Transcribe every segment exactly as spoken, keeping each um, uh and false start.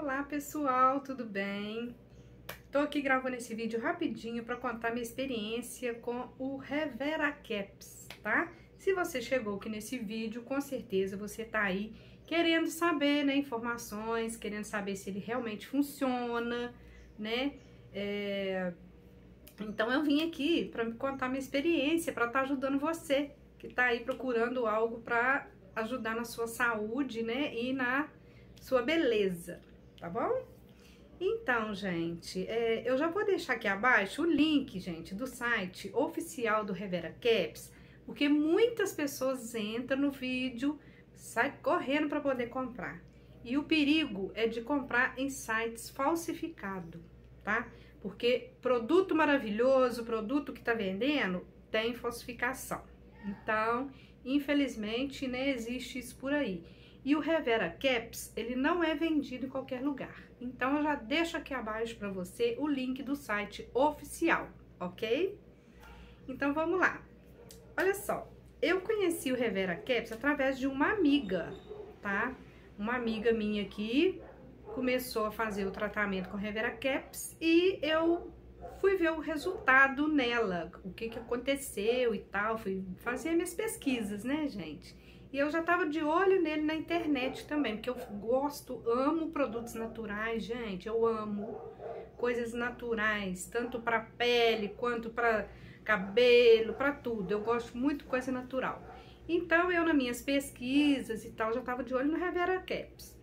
Olá pessoal, tudo bem? Tô aqui gravando esse vídeo rapidinho para contar minha experiência com o Revera Caps, tá? Se você chegou aqui nesse vídeo, com certeza você tá aí querendo saber, né, informações, querendo saber se ele realmente funciona, né? É... Então eu vim aqui para me contar minha experiência, para estar ajudando você que tá aí procurando algo para ajudar na sua saúde, né, e na sua beleza, tá bom? Então, gente, é, eu já vou deixar aqui abaixo o link, gente, do site oficial do Revera Caps, porque muitas pessoas entram no vídeo, saem correndo para poder comprar. E o perigo é de comprar em sites falsificados, tá? Porque produto maravilhoso, produto que tá vendendo, tem falsificação. Então, infelizmente, né, existe isso por aí. E o Revera Caps, ele não é vendido em qualquer lugar. Então, eu já deixo aqui abaixo para você o link do site oficial, ok? Então, vamos lá. Olha só, eu conheci o Revera Caps através de uma amiga, tá? Uma amiga minha aqui começou a fazer o tratamento com o Revera Caps e eu fui ver o resultado nela, o que que aconteceu e tal, fui fazer minhas pesquisas, né, gente? E eu já tava de olho nele na internet também, porque eu gosto, amo produtos naturais, gente, eu amo coisas naturais, tanto para pele quanto para cabelo, para tudo. Eu gosto muito de coisa natural. Então, eu nas minhas pesquisas e tal, já tava de olho no Revera Caps.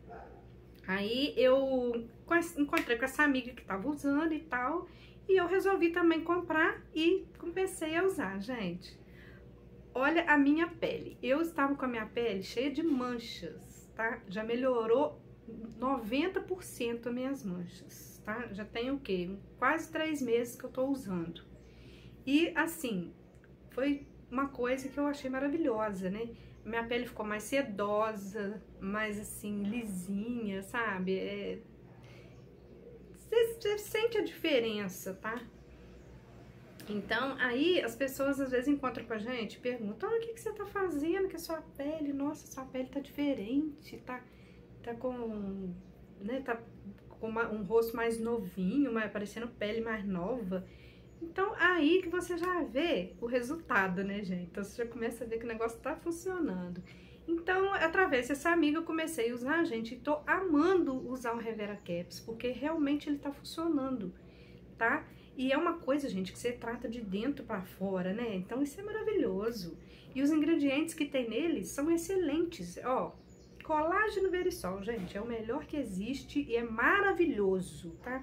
Aí eu encontrei com essa amiga que tava usando e tal, e eu resolvi também comprar e comecei a usar, gente. Olha a minha pele, eu estava com a minha pele cheia de manchas, tá? Já melhorou noventa por cento as minhas manchas, tá? Já tem o quê? Quase três meses que eu tô usando. E assim, foi uma coisa que eu achei maravilhosa, né? Minha pele ficou mais sedosa, mais assim, lisinha, sabe? É... Você, você sente a diferença, tá? Então, aí as pessoas às vezes encontram com a gente e perguntam: ah, o que, que você tá fazendo com a sua pele? Nossa, sua pele tá diferente, tá, tá com, né, tá com uma, um rosto mais novinho, mais, parecendo pele mais nova. Então, aí que você já vê o resultado, né, gente? Então, você já começa a ver que o negócio tá funcionando. Então, através dessa amiga, eu comecei a usar, gente, e tô amando usar o Revera Caps, porque realmente ele tá funcionando, tá? E é uma coisa, gente, que você trata de dentro para fora, né? Então, isso é maravilhoso. E os ingredientes que tem nele são excelentes. Ó, colágeno verisol, gente, é o melhor que existe e é maravilhoso, tá?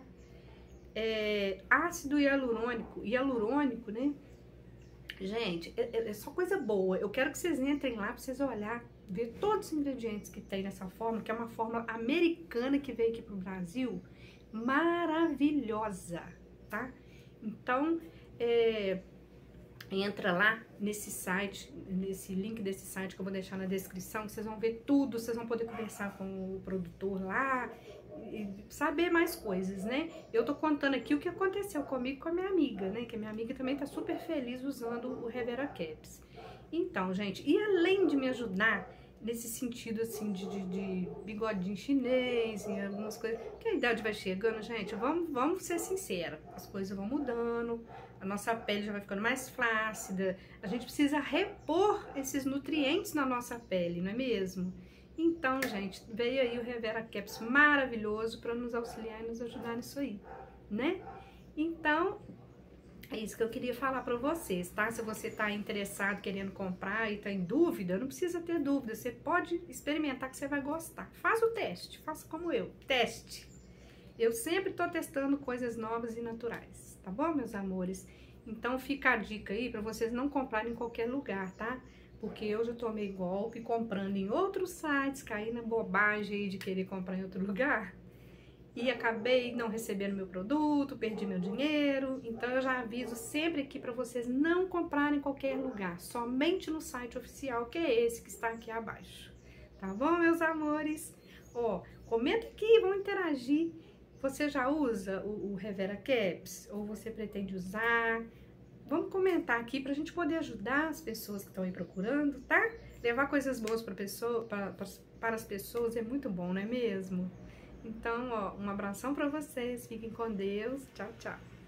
É, ácido hialurônico, hialurônico, né? Gente, é, é só coisa boa. Eu quero que vocês entrem lá para vocês olhar, ver todos os ingredientes que tem nessa fórmula, que é uma fórmula americana que veio aqui pro Brasil, maravilhosa, tá? Então, é, entra lá nesse site, nesse link desse site que eu vou deixar na descrição, que vocês vão ver tudo, vocês vão poder conversar com o produtor lá e saber mais coisas, né? Eu tô contando aqui o que aconteceu comigo e com a minha amiga, né? Que a minha amiga também tá super feliz usando o Revera Caps. Então, gente, e além de me ajudar nesse sentido, assim, de, de, de bigodinho chinês e algumas coisas, que a idade vai chegando, gente, vamos, vamos ser sinceros, as coisas vão mudando, a nossa pele já vai ficando mais flácida, a gente precisa repor esses nutrientes na nossa pele, não é mesmo? Então, gente, veio aí o Revera Caps maravilhoso para nos auxiliar e nos ajudar nisso aí, né? Então, é isso que eu queria falar para vocês, tá? Se você tá interessado, querendo comprar e tá em dúvida, não precisa ter dúvida, você pode experimentar que você vai gostar. Faz o teste, faça como eu, teste. Eu sempre tô testando coisas novas e naturais, tá bom, meus amores? Então fica a dica aí para vocês não comprarem em qualquer lugar, tá? Porque eu já tomei golpe comprando em outros sites, caí na bobagem aí de querer comprar em outro lugar. E acabei não recebendo meu produto, perdi meu dinheiro. Então eu já aviso sempre aqui para vocês não comprarem em qualquer lugar, somente no site oficial, que é esse que está aqui abaixo. Tá bom, meus amores? Ó, comenta aqui, vamos interagir. Você já usa o, o Revera Caps? Ou você pretende usar? Vamos comentar aqui pra gente poder ajudar as pessoas que estão aí procurando, tá? Levar coisas boas para pessoa, para, para as pessoas é muito bom, não é mesmo? Então, ó, um abração pra vocês, fiquem com Deus, tchau, tchau.